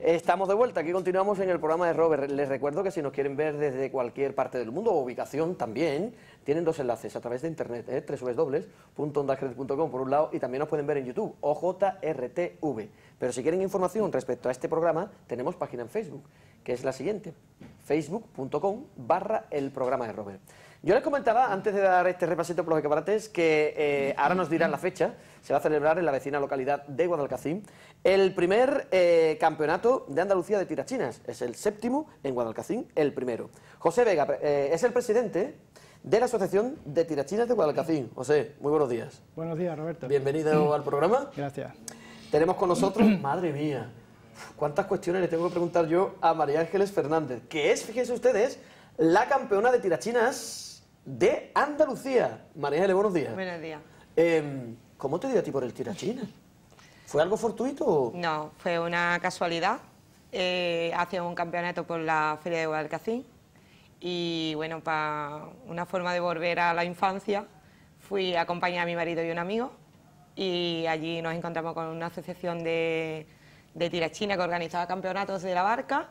Estamos de vuelta, aquí continuamos en el programa de Robert. Les recuerdo que si nos quieren ver desde cualquier parte del mundo o ubicación también, tienen dos enlaces a través de internet, www.ondascred.com por un lado, y también nos pueden ver en YouTube, OJRTV. Pero si quieren información respecto a este programa, tenemos página en Facebook, que es la siguiente, facebook.com/el programa de Robert. Yo les comentaba, antes de dar este repasito por los escaparates, que ahora nos dirán la fecha. Se va a celebrar en la vecina localidad de Guadalcacín el primer campeonato de Andalucía de tirachinas. Es el 7º en Guadalcacín, el primero. José Vega es el presidente de la Asociación de Tirachinas de Guadalcacín. José, muy buenos días. Buenos días, Roberto. Bienvenido al programa. Gracias. Tenemos con nosotros, madre mía, cuántas cuestiones le tengo que preguntar yo a María Ángeles Fernández, que es, fíjense ustedes, la campeona de tirachinas de Andalucía. María Ángeles, buenos días. Buenos días. ¿Cómo te dio a ti por el tirachinas? ¿Fue algo fortuito o...? No, fue una casualidad. Hacía un campeonato por la Feria de Guadalcacín y, bueno, para una forma de volver a la infancia, fui a acompañar a mi marido y un amigo y allí nos encontramos con una asociación de tirachina que organizaba campeonatos de la barca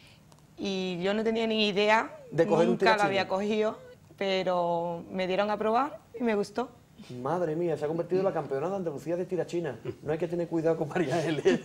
y yo no tenía ni idea, de coger un nunca tirachina. lo había cogido, pero me dieron a probar y me gustó. Madre mía, se ha convertido en la campeona de Andalucía de tirachina. No hay que tener cuidado con María Ángeles.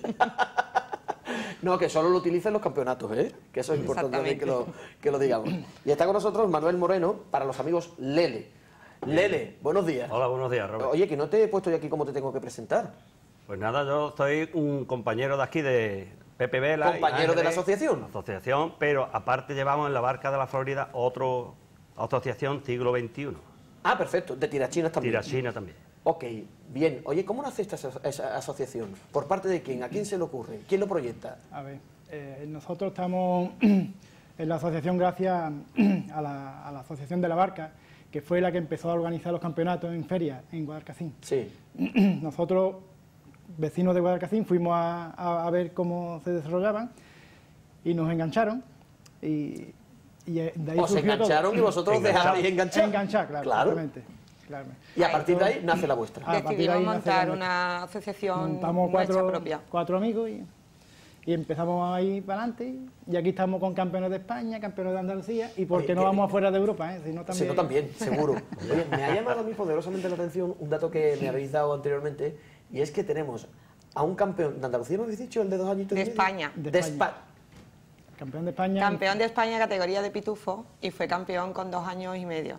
No, que solo lo utilicen los campeonatos, ¿eh? Que eso es importante también que lo digamos. Y está con nosotros Manuel Moreno, para los amigos Lele. Lele, buenos días. Hola, buenos días, Robert. Oye, que no te he puesto yo aquí cómo te tengo que presentar. Pues nada, yo soy un compañero de aquí de Pepe Vela. ¿Compañero de la asociación? Asociación, pero aparte llevamos en la Barca de la Florida otra asociación siglo XXI. Ah, perfecto, de tirachinas también. Tirachina también. Ok, bien. Oye, ¿cómo nace esa asociación? ¿Por parte de quién? ¿A quién se le ocurre? ¿Quién lo proyecta? A ver, nosotros estamos en la asociación gracias a la Asociación de la Barca, que fue la que empezó a organizar los campeonatos en feria en Guadalcacín. Sí. Nosotros, vecinos de Guadalcacín, fuimos a ver cómo se desarrollaban y nos engancharon y de ahí Os surgió engancharon todo. y vosotros os dejasteis enganchar. Enganchar, claro. Claramente. Y a partir de ahí nace la vuestra. A partir de Decidimos ahí montar nace una asociación montamos nuestra propia. cuatro amigos y empezamos ahí para adelante y aquí estamos con campeones de España, campeones de Andalucía y por qué no vamos afuera de Europa, ¿eh? Si no también, seguro. Oye, me ha llamado a mí poderosamente la atención un dato que me habéis dado anteriormente y es que tenemos a un campeón de Andalucía, ¿me habéis dicho? El de 2 añitos De y medio? España. De España. Campeón de España. Campeón de España categoría de pitufo y fue campeón con 2 años y medio.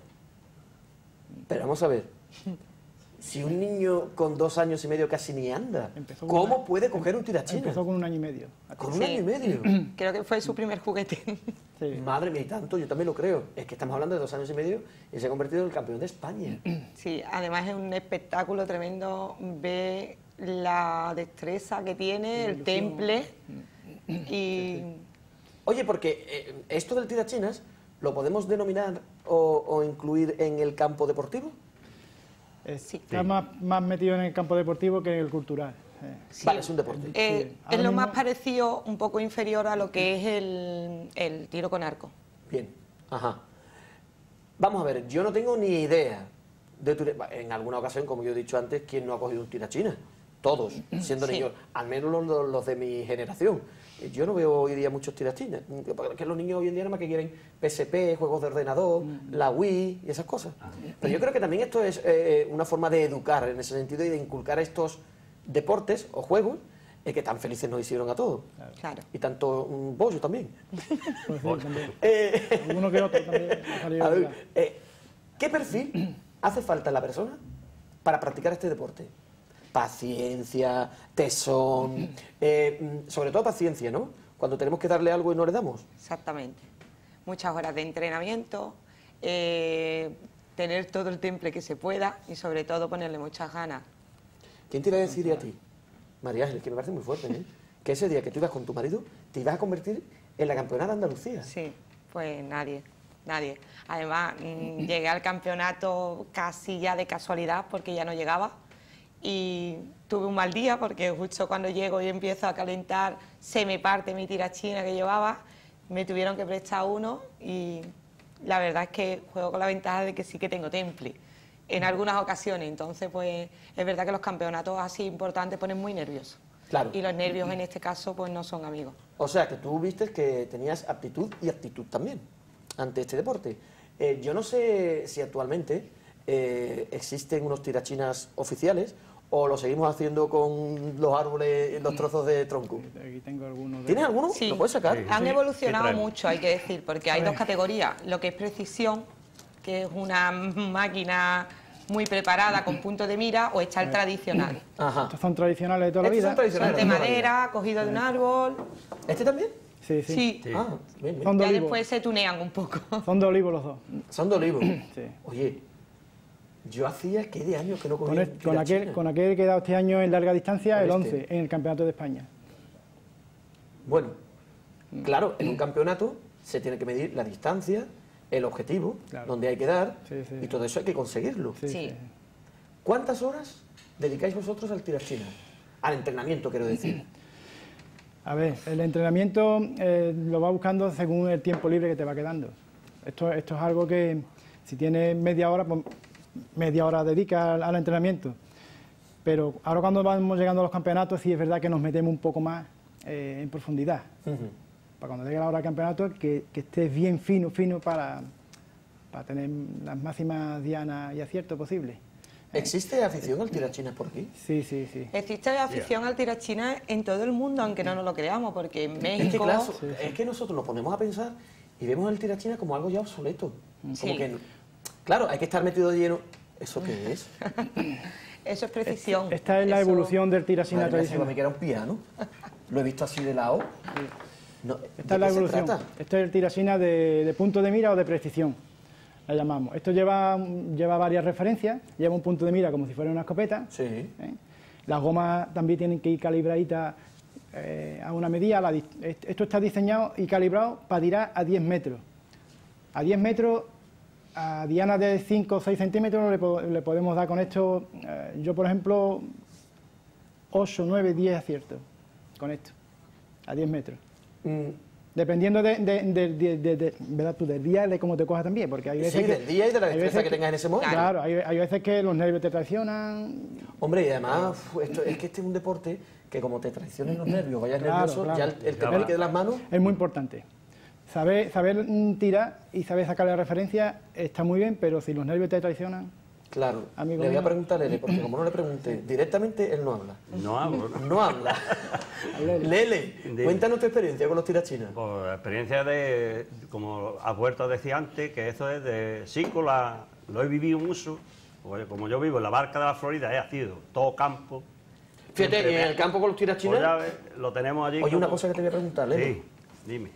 Pero vamos a ver, si un niño con 2 años y medio casi ni anda, ¿cómo puede coger un tirachina? Empezó con 1 año y medio. ¿Con 1 año y medio? Creo que fue su primer juguete. Sí. Madre mía, y tanto, yo también lo creo. Es que estamos hablando de 2 años y medio y se ha convertido en el campeón de España. Sí, además es un espectáculo tremendo ver la destreza que tiene, el temple y... Oye, porque esto del tirachinas, ¿lo podemos denominar o incluir en el campo deportivo? Está más metido en el campo deportivo que en el cultural. Sí. Vale, es un deporte. Es Ahora lo mismo- más parecido, un poco inferior a lo que es el tiro con arco. Bien, ajá. Vamos a ver, yo no tengo ni idea de en alguna ocasión, como yo he dicho antes, ¿quién no ha cogido un tirachina? Todos, siendo Sí. niños, al menos los de mi generación. Yo no veo hoy día muchos tirachines, que los niños hoy en día nada más que quieren PSP, juegos de ordenador, la Wii y esas cosas. Pero yo creo que también esto es una forma de educar en ese sentido y de inculcar estos deportes o juegos que tan felices nos hicieron a todos. Claro. Y tanto un bollo también. Pues sí, también. Uno que otro también ha salido A de ver, acá. ¿qué perfil hace falta en la persona para practicar este deporte? Paciencia, tesón, sobre todo paciencia, ¿no? Cuando tenemos que darle algo y no le damos. Exactamente. Muchas horas de entrenamiento, tener todo el temple que se pueda y sobre todo ponerle muchas ganas. ¿Quién te iba a decir a ti, María Ángeles, que me parece muy fuerte, ¿eh? Que ese día que tú ibas con tu marido te ibas a convertir en la campeona de Andalucía? Sí, pues nadie. Además, llegué al campeonato casi ya de casualidad porque ya no llegaba y tuve un mal día porque justo cuando llego y empiezo a calentar se me parte mi tirachina que llevaba, me tuvieron que prestar uno y la verdad es que juego con la ventaja de que sí que tengo temple en algunas ocasiones, entonces pues es verdad que los campeonatos así importantes ponen muy nerviosos. Claro. Y los nervios en este caso pues no son amigos. O sea, que tú viste que tenías aptitud y actitud también ante este deporte. Yo no sé si actualmente existen unos tirachinas oficiales o lo seguimos haciendo con los árboles, los trozos de tronco. Aquí tengo algunos. ¿Tienes alguno? Sí. ¿Lo puedes sacar? Sí. Han evolucionado traemos. mucho, hay que decir, porque hay dos categorías. Lo que es precisión, que es una máquina muy preparada con punto de mira, o está el tradicional. Ajá. Estos son tradicionales de toda la Estos vida. son tradicionales. Son de madera, cogido de un árbol. ¿Este también? Sí, sí. Sí. Sí. Ah, bien, bien. Son de Ya olivo. después se tunean un poco. Son de olivo los dos. Son de olivo. Sí. Oye, yo hacía ¿qué de años que no Con, cogía con aquel que he dado este año en larga distancia, Con el este. 11, en el Campeonato de España. Bueno, claro, en un campeonato se tiene que medir la distancia, el objetivo, Claro. donde hay que dar, Sí, sí. y todo eso hay que conseguirlo. Sí, Sí. sí. ¿Cuántas horas dedicáis vosotros al tirachina? Al entrenamiento, quiero decir. A ver, el entrenamiento lo va buscando según el tiempo libre que te va quedando. Esto es algo que si tienes media hora, pues media hora dedica al entrenamiento. Pero ahora cuando vamos llegando a los campeonatos, sí es verdad que nos metemos un poco más en profundidad. Ujú. Para cuando llegue la hora del campeonato, que estés bien fino para tener las máximas dianas y aciertos posibles. ¿Existe afición al tirachina por aquí? Sí, sí, sí. Existe afición al tirachina en todo el mundo, aunque no nos lo creamos, porque en Es que, México... claro, es que nosotros nos ponemos a pensar y vemos el tirachina como algo ya obsoleto. Como Sí. que, claro, hay que estar metido de lleno. ¿Eso qué es? Eso es precisión. Esta es la Eso- evolución del tirachina Madre mía, si para mí tradicional. que era un piano. Lo he visto así de lado. No, ¿de Esta es la qué se evolución. trata? Esto es el tirachina de punto de mira o de precisión, la llamamos. Esto lleva varias referencias, lleva un punto de mira como si fuera una escopeta. Sí. ¿eh? Las gomas también tienen que ir calibraditas a una medida. Esto está diseñado y calibrado para tirar a 10 metros. A 10 metros, a dianas de 5 o 6 centímetros le podemos dar con esto, yo por ejemplo, 8, 9, 10 aciertos con esto, a 10 metros. Mm, Dependiendo ¿verdad? Tú, del día y de cómo te cojas también, porque hay veces sí, del día y de la hay destreza veces que tengas en ese momento. Claro, hay veces que los nervios te traicionan. Hombre, y además, es que este es un deporte que como te traicionen los nervios, vayas Claro, nervioso, claro. ya el temor de las manos. Es muy importante. Saber tirar y saber sacar la referencia está muy bien, pero si los nervios te traicionan, Claro, Amigo le voy a mío. preguntar a Lele, porque como no le pregunté directamente, él no habla. No hablo, ¿no? No habla. Lele, Dime. cuéntanos tu experiencia con los tirachinas. Pues la experiencia de, como has vuelto a decir antes, que eso es de sí, lo he vivido mucho, porque como yo vivo en la barca de la Florida, he sido todo campo. Fíjate, Siempre y en me- el campo con los Pues ya tirachinas. ves, lo tenemos allí. Oye, una como- cosa que te voy a preguntar, Lele. Sí, dime.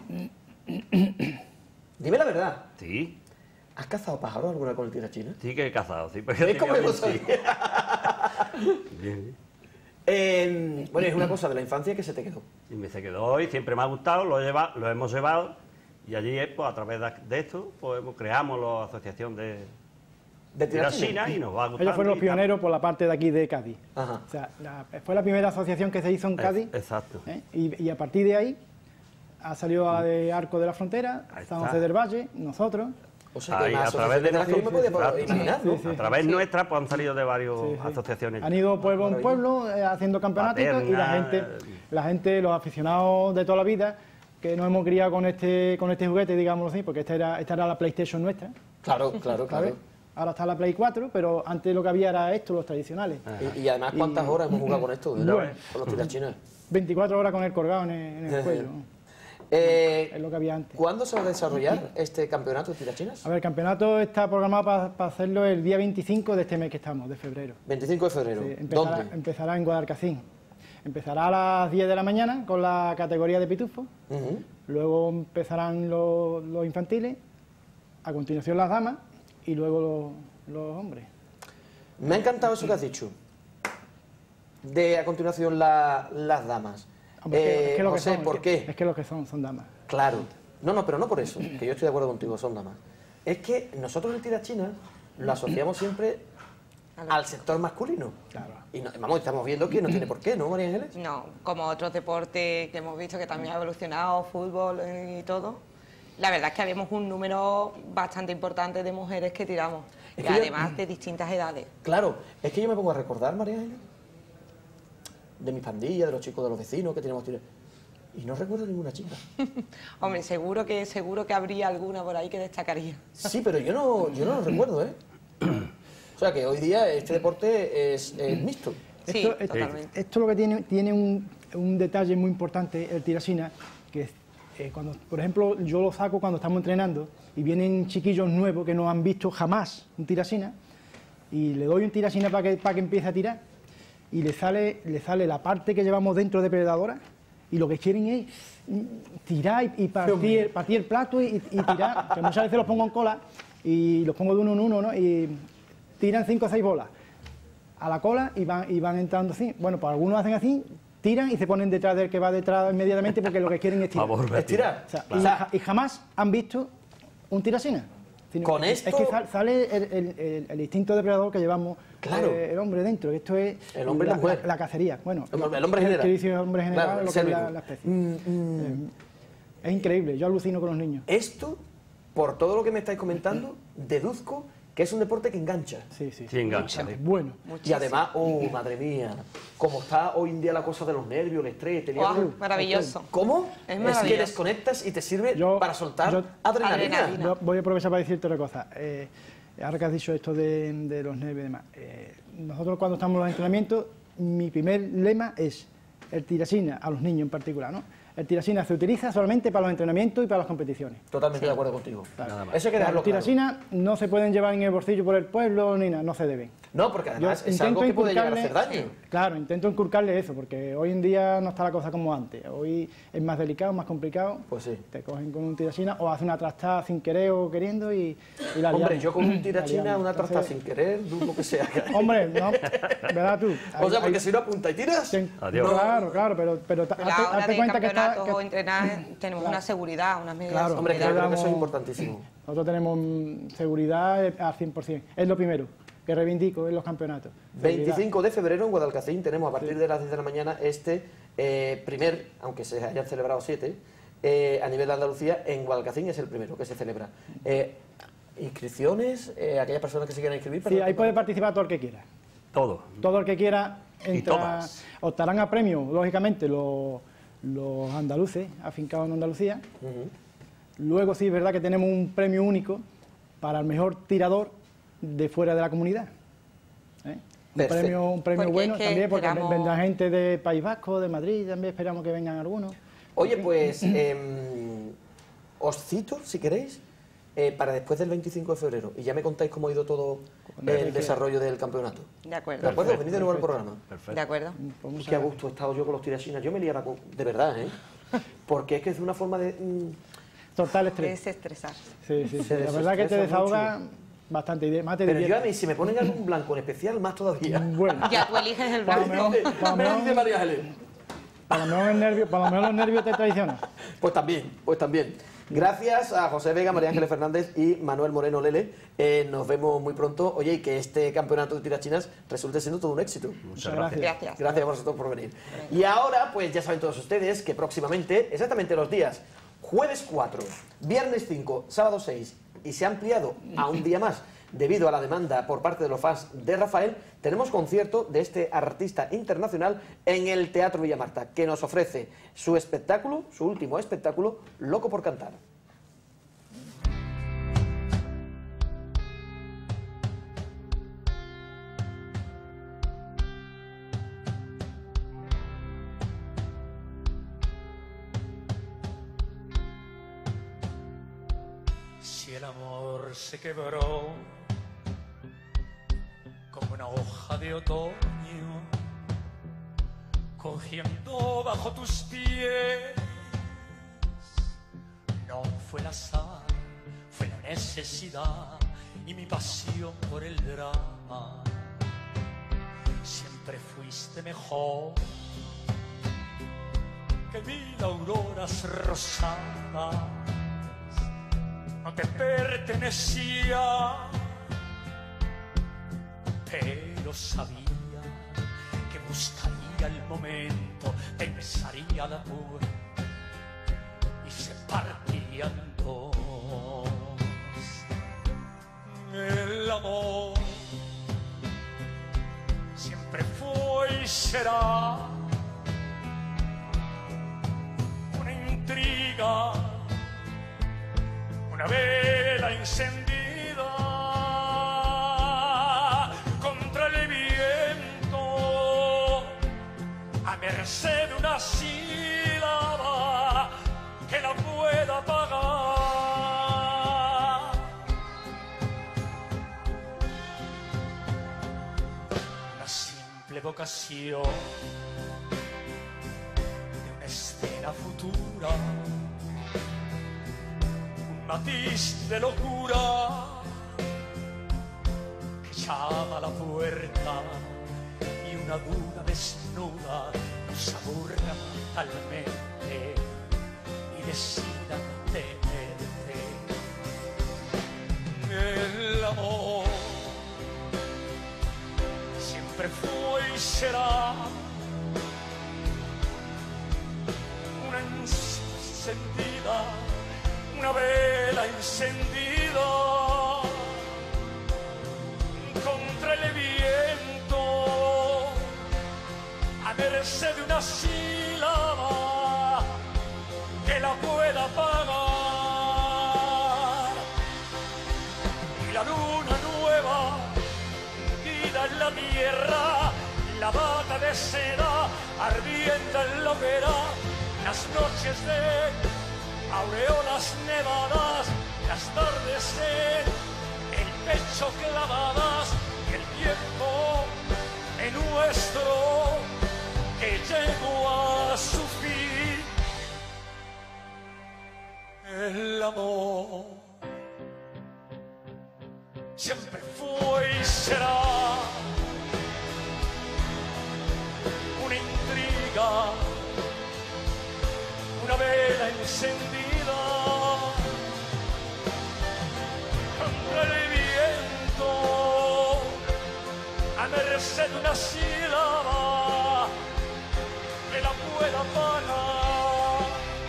Dime la verdad. Sí, ¿Has cazado pájaros alguna con el tirachina? sí que he cazado, sí. Porque ¿Ves cómo tenía lo 20. sabía? Bien, Bueno, es una cosa de la infancia que se te quedó. y me se quedó hoy, siempre me ha gustado, lo hemos llevado, y allí, pues, a través de esto, pues creamos la asociación de ¿De tirachina? tirachina y nos va gustando. ellos fueron los y tal. pioneros por la parte de aquí de Cádiz. Ajá. O sea, fue la primera asociación que se hizo en Cádiz. Exacto. Y a partir de ahí ha salido a la de Arco de la Frontera, Ahí San está. José del Valle, nosotros. O sea, que Ahí, más a través de asociaciones nosotros, me podía exacto. imaginar, ¿no? Sí, sí. A través nuestra, pues han salido de varias Sí, sí. asociaciones. Han ido pueblo en pueblo haciendo campeonatos y Paterna, la gente, los aficionados de toda la vida, que nos hemos criado con este juguete, digámoslo así, porque esta era la PlayStation nuestra, Claro, claro, ¿sabes? claro. Ahora está la Play 4, pero antes lo que había era esto, los tradicionales. Y además, ¿cuántas horas hemos jugado con esto? Bueno. Con los tirachinas. 24 horas con el colgado en el cuello. Es lo que había antes. ¿Cuándo se va a desarrollar este campeonato de tirachinas? A ver, el campeonato está programado para hacerlo el día 25 de este mes que estamos, de febrero. 25 de febrero. Sí, ¿Dónde? empezará en Guadalcacín. Empezará a las 10 de la mañana con la categoría de pitufo, Ujú. luego empezarán los infantiles, a continuación las damas y luego los hombres. Me ha encantado eso que has dicho. De a continuación las damas. Hombre, es que lo que José, son, ¿por qué? Es que lo que son damas. Claro. No, pero no por eso, que yo estoy de acuerdo contigo, son damas. Es que nosotros el tirachina lo asociamos siempre al sector masculino. Claro. Y vamos, estamos viendo que no tiene por qué, ¿no, María Ángeles? No, como otros deportes que hemos visto que también ha evolucionado, fútbol y todo. La verdad es que habemos un número bastante importante de mujeres que tiramos. Es Y que yo- además de distintas edades. Claro, es que yo me pongo a recordar, María Ángeles, de mis pandillas, de los chicos de los vecinos que teníamos y no recuerdo ninguna chica. Hombre, seguro que habría alguna por ahí que destacaría. Sí, pero yo no lo recuerdo, ¿eh? O sea que hoy día este deporte es mixto. Sí, totalmente. Esto lo que tiene un detalle muy importante, el tirasina, que cuando, por ejemplo, yo lo saco cuando estamos entrenando y vienen chiquillos nuevos que no han visto jamás un tirasina y le doy un tirasina para que empiece a tirar y le sale la parte que llevamos dentro de depredadora y lo que quieren es tirar y partir el plato y tirar, que muchas veces los pongo en cola y los pongo de uno en uno, ¿no? Y tiran 5 o 6 bolas a la cola y van entrando así. Bueno, pues algunos hacen así, tiran y se ponen detrás del que va detrás inmediatamente porque lo que quieren es tirar. ¿Es tirar? O sea, y jamás han visto un tirasina. Con esto... Es que sale el instinto depredador que llevamos el hombre dentro. Esto es el hombre y la mujer. La cacería. Bueno, el hombre general. Que dice el hombre general, claro, lo que es la especie. Es increíble, yo alucino con los niños. Esto, por todo lo que me estáis comentando, deduzco que es un deporte que engancha. Sí, engancha. Bueno. Y además, madre mía, como está hoy en día la cosa de los nervios, el estrés... Maravilloso. ¿Cómo? Es maravilloso. Que desconectas y te sirve para soltar adrenalina. Yo voy a aprovechar para decirte una cosa. Ahora que has dicho esto de los nervios y demás. Nosotros cuando estamos en los entrenamientos, mi primer lema es el tirasina, a los niños en particular, ¿no? El tirasina se utiliza solamente para los entrenamientos y para las competiciones. Totalmente de acuerdo contigo. Claro. Nada más. Eso hay que dejarlo Los tirasina no se pueden llevar en el bolsillo por el pueblo ni nada, no se deben. No, porque además es algo que puede llegar a hacer daño. Claro, intento inculcarle eso, porque hoy en día no está la cosa como antes. Hoy es más delicado, más complicado. Pues sí. Te cogen con un tirasina o hacen una trastada sin querer o queriendo y la liamos. Hombre, yo con un tirasina, una trastada sin querer, dudo que sea. Hombre, no, ¿verdad tú? O sea, porque si no apunta y tiras... Adiós. Claro, pero hazte cuenta que está... o entrenar tenemos una seguridad, unas medidas de Hombre, seguridad. creo que eso es importantísimo. Nosotros tenemos seguridad al 100%. Es lo primero que reivindico en los campeonatos. 25 de febrero en Guadalcacín tenemos a partir de las 10 de la mañana primer, aunque se hayan celebrado 7, a nivel de Andalucía, en Guadalcacín es el primero que se celebra. ¿Inscripciones? ¿Aquellas personas que se quieran inscribir? Sí, ahí puede participar todo el que quiera. Todo el que quiera entra, optarán a premio, lógicamente, los andaluces afincados en Andalucía. Luego sí es verdad que tenemos un premio único para el mejor tirador de fuera de la comunidad. Un premio bueno también, porque vendrá gente de País Vasco, de Madrid, también esperamos que vengan algunos. Oye, pues os cito, si queréis, para después del 25 de febrero, y ya me contáis cómo ha ido todo el desarrollo del campeonato. De acuerdo. ¿De acuerdo? Venid de nuevo al programa. De acuerdo. Y qué a gusto he estado yo con los tirasinas. Yo me liaba de verdad, ¿eh? Porque es que es una forma de... Total estrés. Desestresarse. Sí. La verdad que te desahoga bastante. Pero yo a mí, si me ponen algún blanco en especial, más todavía. Bueno. Ya tú eliges el blanco. Me dice María Helen. Para lo mejor los nervios te traicionan. Pues también. Gracias a José Vega, María Ángeles Fernández y Manuel Moreno Lele. Nos vemos muy pronto. Oye, y que este campeonato de tirachinas resulte siendo todo un éxito. Muchas gracias. Gracias a vosotros por venir. Y ahora, pues ya saben todos ustedes que próximamente, exactamente los días jueves 4, viernes 5, sábado 6, y se ha ampliado a un día más debido a la demanda por parte de los fans de Rafael, tenemos concierto de este artista internacional en el Teatro Villamarta, que nos ofrece su espectáculo, su último espectáculo, Loco por Cantar. Si el amor se quebró como una hoja de otoño, cogiendo bajo tus pies, no fue el azar, fue la necesidad y mi pasión por el drama. Siempre fuiste mejor que mil auroras rosadas. No te pertenecía, pero sabía que buscaría el momento, pensaría la muerte y se partiría en dos. El amor siempre fue y será intriga, una vela encendida contra el viento, a merced de una sílaba que la pueda apagar. Una simple vocación de una escena futura, un matiz de locura que llama a la puerta, y una duda desnuda nos aburra fatalmente y decida no tenerte. El amor siempre fue y será una encendida, una vela encendida contra el viento, a merced de una sílaba que la pueda apagar. Y la luna nueva, vida en la tierra, la bata de seda ardiente en la hoguera, las noches de aureolas nevadas, las tardes en el pecho clavadas, y el tiempo en nuestro que llegó a su fin. El amor siempre fue y será una intriga, una vela encendida contra el viento, a merced de una sílaba que la pueda apagar.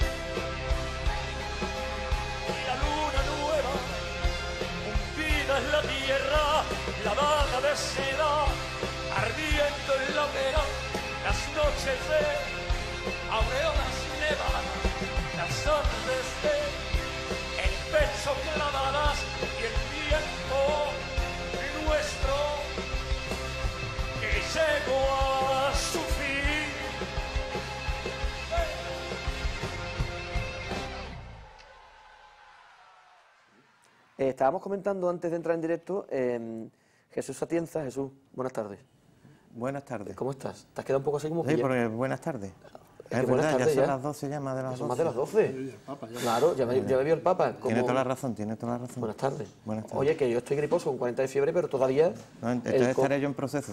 Y la luna nueva, hundida en la tierra, la daga de seda ardiendo en la hoguera, las noches de aureolas nevadas, las tardes de el pecho clavadas, y el tiempo nuestro que llegó a su fin. Estábamos comentando antes de entrar en directo, Jesús Atienza. Jesús, buenas tardes. Buenas tardes. ¿Cómo estás? ¿Te has quedado un poco así como Sí, pillado? porque buenas tardes. que Es buenas verdad, ya tardes son ya. las 12 ya, más de las Son 12. más de las 12. Claro, ya me vio el Papa. Tiene toda la razón, tiene toda la razón. Buenas tardes. Buenas tardes. Oye, que yo estoy griposo con 40 de fiebre, pero todavía... No, entonces el estaré yo en proceso.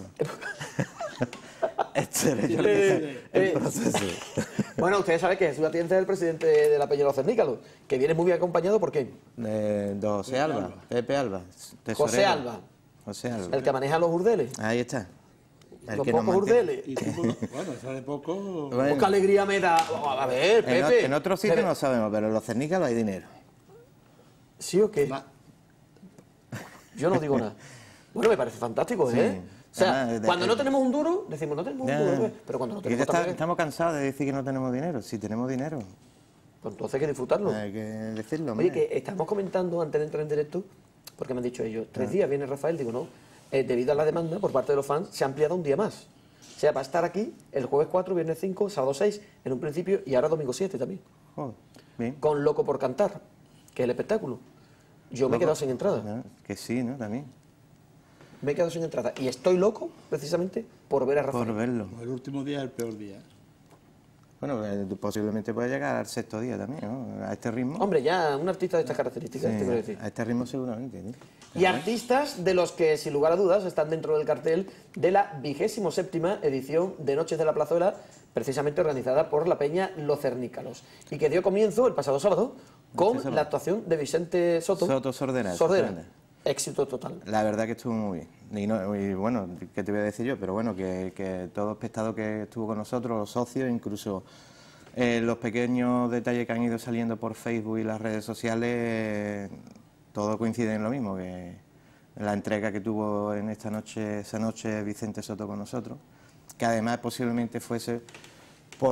Estaré yo en proceso. Bueno, ustedes saben que Jesús Atienza es el presidente de la Peña de los Cernícalos, que viene muy bien acompañado por quién. José Alba, Pepe Alba. tesorero. José Alba, José Alba. el que maneja los urdeles. Ahí está. El Los que nos pocos mantiene. urdeles. Y tú, bueno, sale poco. Bueno, Pues qué alegría me da. A ver, Pepe. en otros sitios no sabemos, pero en los cernícalos hay dinero. ¿Sí o qué? Ma- Yo no digo nada. Bueno, me parece fantástico, Sí. ¿eh? O sea, Además, cuando no tenemos un duro, decimos no tenemos un duro, pues, pero cuando no Y ya tenemos también, estamos cansados de decir que no tenemos dinero. Si tenemos dinero, pues entonces hay que disfrutarlo. hay que decirlo. Oye, hombre. que estamos comentando antes de entrar en directo, porque me han dicho ellos, 3 días viene Rafael, digo, no, debido a la demanda por parte de los fans, se ha ampliado un día más. O sea, va a estar aquí el jueves 4, viernes 5, sábado 6, en un principio, y ahora domingo 7 también, Joder, bien. con Loco por Cantar, que es el espectáculo. Yo me he quedado sin entrada, ¿No? Que sí, ¿no? También. me he quedado sin entrada, y estoy loco, precisamente, por ver a Rafael. Por verlo. El último día es el peor día. Bueno, posiblemente puede llegar al 6.º día también, ¿no? A este ritmo. Hombre, ya un artista de estas características, Sí, te quiero decir. a este ritmo seguramente. ¿no? Y artistas de los que, sin lugar a dudas, están dentro del cartel de la 27ª edición de Noches de la Plazuela, precisamente organizada por la Peña Los Cernícalos, y que dio comienzo el pasado sábado con sábado. la actuación de Vicente Soto. Sordera. Éxito total. La verdad que estuvo muy bien. Y bueno, ¿qué te voy a decir yo? Pero bueno, que todo espectador que estuvo con nosotros, los socios, incluso los pequeños detalles que han ido saliendo por Facebook y las redes sociales, todo coincide en lo mismo, que la entrega que tuvo en esa noche Vicente Soto con nosotros, que además posiblemente fuese por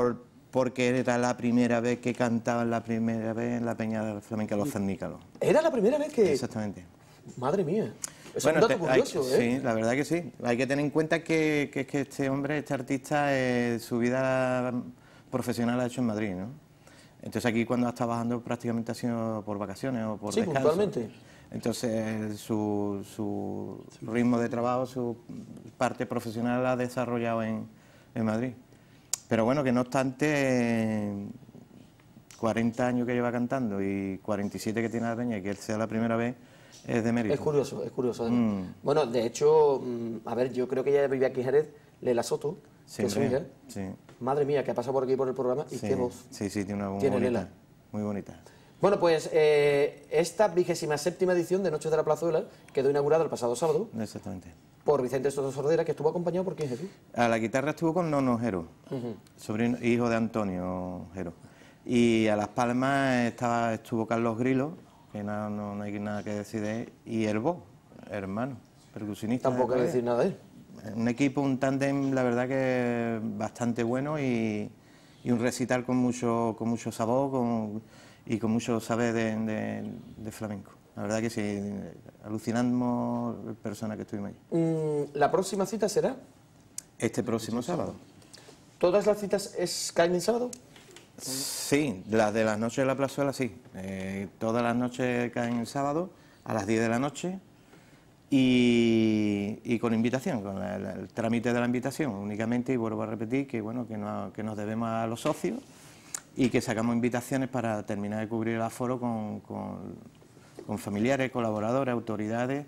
porque era la primera vez que cantaban la primera vez en la Peña Flamenca Los Cernícalos. ¿Era la primera vez que...? Exactamente. Madre mía. Es Bueno, un dato curioso, ¿eh? Sí, la verdad que sí. Hay que tener en cuenta que este hombre, este artista, su vida profesional la ha hecho en Madrid, ¿no? Entonces aquí cuando ha estado bajando prácticamente ha sido por vacaciones o por descanso. Puntualmente. Entonces su ritmo de trabajo, su parte profesional la ha desarrollado en Madrid. Pero bueno, que no obstante, 40 años que lleva cantando y 47 que tiene la Peña y que él sea la primera vez, es de mérito. Es curioso, es curioso. Bueno, de hecho, a ver, yo creo que ella vive aquí en Jerez, Lela Soto, Sí, que es su hija. sí. Madre mía, que ha pasado por aquí por el programa y Sí, qué voz. sí, tiene una voz Tiene bonita, Lela. muy bonita. Bueno, pues esta 27ª edición de Noches de la Plazuela quedó inaugurada el pasado sábado Exactamente. por Vicente Soto Sordera, que estuvo acompañado por quién, Jesús. A la guitarra estuvo con Nono Jero, sobrino, hijo de Antonio Jero. Y a las palmas estuvo Carlos Grilo, que no hay nada que decir de él, y Herbo, hermano, percusionista. Tampoco hay que decir nada de él. Un equipo, un tándem, la verdad que bastante bueno y un recital con mucho sabor y con mucho saber de flamenco. La verdad que sí, alucinamos personas que estuvimos allí. ¿La próxima cita será? Este próximo sábado. ¿Todas las citas caen en sábado? Sí, las de las noches de la plazuela sí. Todas las noches caen el sábado a las 10 de la noche y con invitación, con el trámite de la invitación únicamente, y vuelvo a repetir que bueno que nos debemos a los socios y que sacamos invitaciones para terminar de cubrir el aforo con familiares, colaboradores, autoridades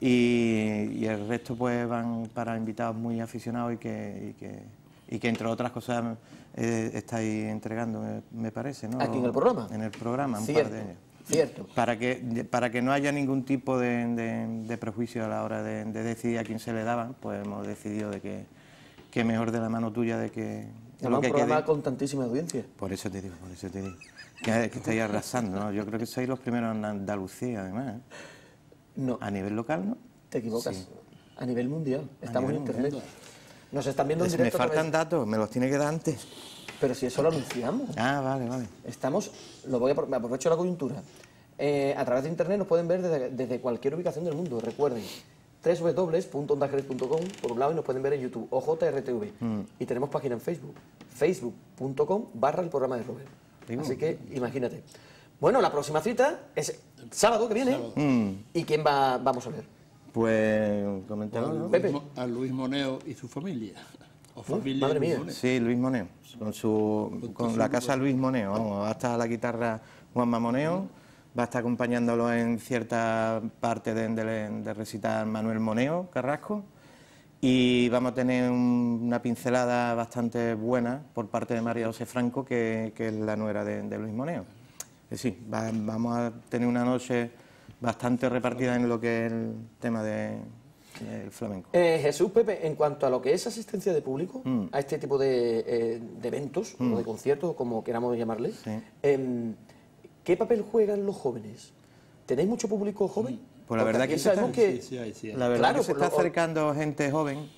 y el resto pues van para invitados muy aficionados y que entre otras cosas estáis entregando, me parece, ¿no? ¿Aquí en el programa? En el programa, Cierto, un par de años. cierto. Para que no haya ningún tipo de prejuicio a la hora de decidir a quién se le daban, pues hemos decidido de que mejor de la mano tuya de que... Además, un programa con tantísima audiencia. Por eso te digo. Que estáis arrasando, ¿no? Yo creo que sois los primeros en Andalucía, además, ¿eh? No, A nivel local, ¿no? te equivocas. Sí. A nivel mundial. Estamos en nivel internet. Nos están viendo en Me directo. faltan datos, me los tiene que dar antes. Pero si eso lo anunciamos. Ah, vale. Estamos, me aprovecho la coyuntura. A través de internet nos pueden ver desde cualquier ubicación del mundo. Recuerden, www.ondajerez.com por un lado, y nos pueden ver en YouTube, OJRTV. Y tenemos página en Facebook, facebook.com/el programa de Robert. Digo. Así que imagínate. Bueno, la próxima cita es sábado que viene. Sábado. ¿Y quién vamos a ver? Pues comentamos, ¿no? Pepe. A Luis Moneo y su familia. O familia madre Luis mía. Moneo. Sí, Luis Moneo, con la casa Luis Moneo, vamos, va a estar a la guitarra Juanma Moneo, va a estar acompañándolo en cierta parte de recitar Manuel Moneo Carrasco, y vamos a tener una pincelada bastante buena por parte de María José Franco, que es la nuera de Luis Moneo. Es decir, vamos a tener una noche bastante repartida en lo que es el tema del flamenco. Jesús, Pepe, en cuanto a lo que es asistencia de público a este tipo de eventos o de conciertos, como queramos llamarle, Sí. ¿qué papel juegan los jóvenes? ¿Tenéis mucho público joven? Pues la Porque verdad aquí que sabemos Sí, que sí, sí. La verdad Claro, que se por está lo- acercando gente joven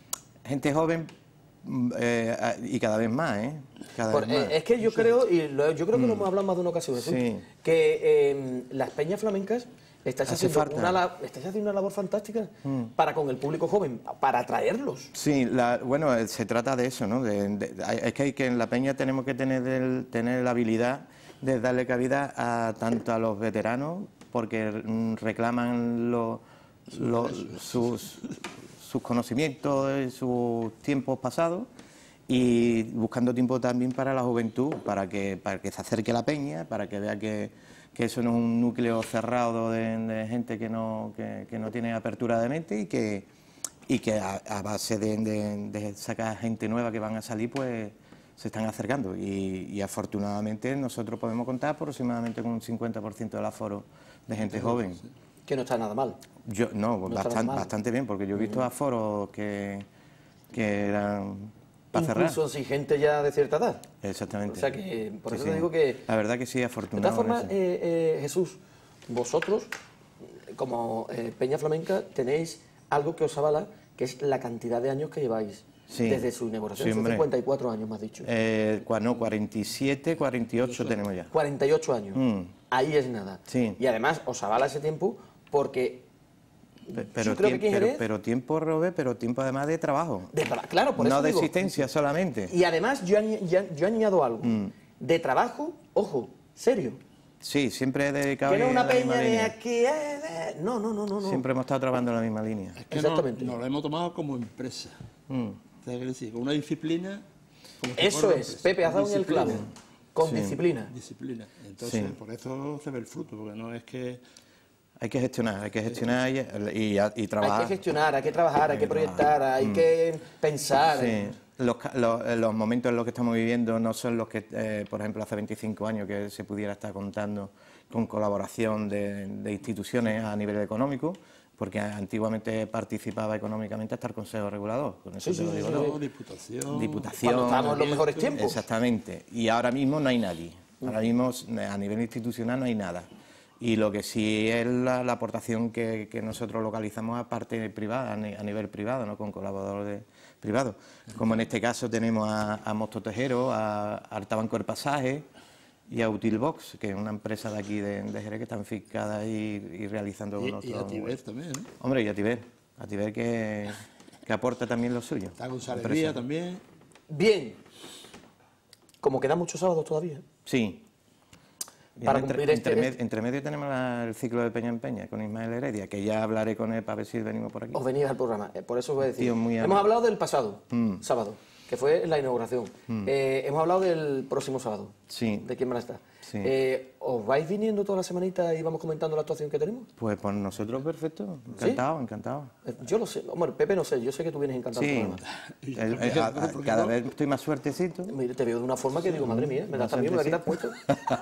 y cada vez más, ¿eh? Cada vez más. es que yo creo, yo creo que lo hemos hablado más de una ocasión, Jesús, Sí. que las peñas flamencas estáis Hace haciendo falta. estáis haciendo una labor fantástica para con el público joven, para atraerlos. Sí, bueno, se trata de eso, ¿no? Es que en la peña tenemos que tener la habilidad de darle cabida tanto a los veteranos, porque reclaman sus conocimientos, sus tiempos pasados, y buscando tiempo también para la juventud, para que se acerque a la peña, para que vea que eso no es un núcleo cerrado de gente que no tiene apertura de mente, y que a base de sacar gente nueva que van a salir, pues se están acercando. Y afortunadamente nosotros podemos contar aproximadamente con un 50% del aforo de gente joven. Que no está nada mal. Yo no, está nada mal. bastante bien, porque yo he visto aforos que eran para cerrar. Incluso si gente ya de cierta edad. Exactamente. O sea que, por Sí, eso sí. te digo que... La verdad que sí, De afortunado. todas formas, en eso. Jesús, vosotros, como Peña Flamenca, tenéis algo que os avala, que es la cantidad de años que lleváis Sí. Desde su inauguración, Sí, son hombre. 54 años, me has dicho. No, 47, 48 tenemos ya. 48 años. Ahí es nada. Sí. Y además os avala ese tiempo porque Pero, yo creo que tiempo, ¿quién eres? pero tiempo, Robert, pero tiempo además de trabajo. Claro, por eso No de digo. existencia solamente. Y además yo añado algo. De trabajo, ojo, serio. Sí, siempre he dedicado Que no es una en la misma peña de línea. aquí. No. Siempre hemos estado trabajando en la misma línea. Es que Exactamente. nos lo hemos tomado como empresa. ¿Sabes qué decir? Con una disciplina. como si Eso fuera una es, empresa. Pepe, has Con dado en el clavo. disciplina. Con Sí. disciplina. Disciplina. Entonces, Sí. por eso se ve el fruto, porque no es que. Hay que gestionar y trabajar. Hay que gestionar, hay que trabajar, hay que proyectar, hay que pensar. Sí. Los momentos en los que estamos viviendo no son los que, por ejemplo, hace 25 años que se pudiera estar contando con colaboración de instituciones a nivel económico, porque antiguamente participaba económicamente hasta el Consejo Regulador. Con eso te lo digo todo. Diputación. Cuando estábamos en los mejores tiempos. Exactamente. Y ahora mismo no hay nadie. Ahora mismo a nivel institucional no hay nada. Y lo que sí es la aportación que nosotros localizamos a parte privada, a nivel privado, ¿no? Con colaboradores privados. Como en este caso tenemos a Mosto Tejero, a Artabanco El Pasaje y a Utilbox, que es una empresa de aquí de Jerez que están fiscadas y realizando con Y nosotros. a Tiber también, ¿no? Hombre, y a Tiber que aporta también lo suyo. Está González Díaz también. Bien. Como quedan muchos sábados todavía. Sí. Y Para entre, cumplir entre medio tenemos el ciclo de Peña en Peña con Ismael Heredia, que ya hablaré con él para ver si venimos por aquí. Os venís al programa, por eso os voy a decir. Tío, muy Hemos amable. hablado del pasado sábado, que fue la inauguración. Hemos hablado del próximo sábado. Sí. ¿De quién van a estar? Sí. ¿Os vais viniendo toda la semanita y vamos comentando la actuación que tenemos? Pues por nosotros perfecto, encantado. Yo lo sé. Bueno, Pepe no sé, yo sé que tú vienes encantado Sí, al programa. cada vez estoy más suertecito. Mira, te veo de una forma que digo, madre mía, me das también, me la quitas puesto.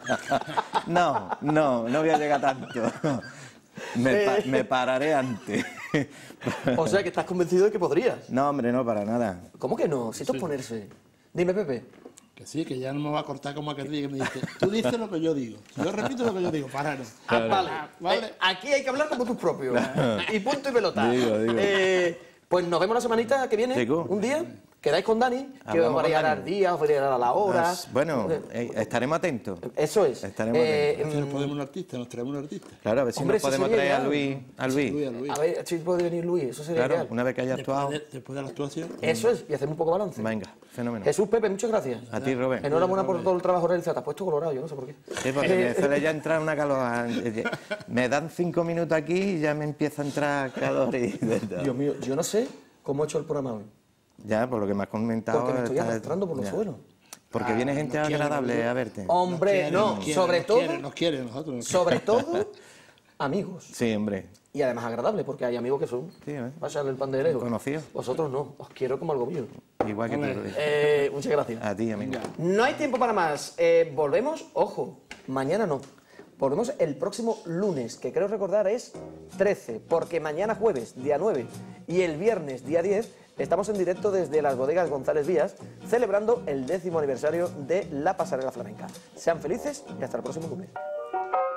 No voy a llegar tanto. Me pararé antes. O sea, que estás convencido de que podrías. No, hombre, no, para nada. ¿Cómo que no? Si esto es ponerse. Dime, Pepe. Que sí, que ya no me va a cortar como aquel día que me dice, tú dices lo que yo digo. Yo repito lo que yo digo, para no. Vale. Aquí hay que hablar como tus propios. Y punto y pelota. Digo. Pues nos vemos la semanita que viene, Chico. un día. Quedáis con Dani, que os Hablamos con variará Dani. el día, os variará la hora. Bueno, estaremos atentos. Eso es. Estaremos atentos. Si nos podemos un artista, nos traemos un artista. Claro, a ver si Hombre, nos podemos eso sería traer a Luis. Luis. A ver, si puede venir Luis, eso sería Claro, ideal. una vez que haya actuado. Después de la actuación. Eso es, y hacemos un poco de balance. Venga, fenómeno. Jesús, Pepe, muchas gracias. A ti, Robert. Enhorabuena por todo el trabajo realizado. Te has puesto colorado, yo no sé por qué. Sí, porque me suele ya entrar una calor. Me dan 5 minutos aquí y ya me empieza a entrar calor y de todo. Dios mío, yo no sé cómo he hecho el programa hoy. Ya, por lo que me has comentado. Porque me estoy está- arrastrando por los ya. suelos. Porque viene gente nos quiere, agradable a verte. Hombre, no, sobre todo, Nos quiere, nosotros. Nos sobre todo, amigos. Sí, hombre. Y además agradable, porque hay amigos que son. Sí, Va a echarle el pan de lejos. Conocidos. Vosotros no, os quiero como algo mío. Igual que tú. Luis. Muchas gracias. A ti, amigo. No hay tiempo para más. Volvemos, ojo, mañana no. Volvemos el próximo lunes, que creo recordar es 13, porque mañana jueves, día 9, y el viernes, día 10, estamos en directo desde las bodegas González Vías, celebrando el 10º aniversario de la Pasarela Flamenca. Sean felices y hasta el próximo lunes.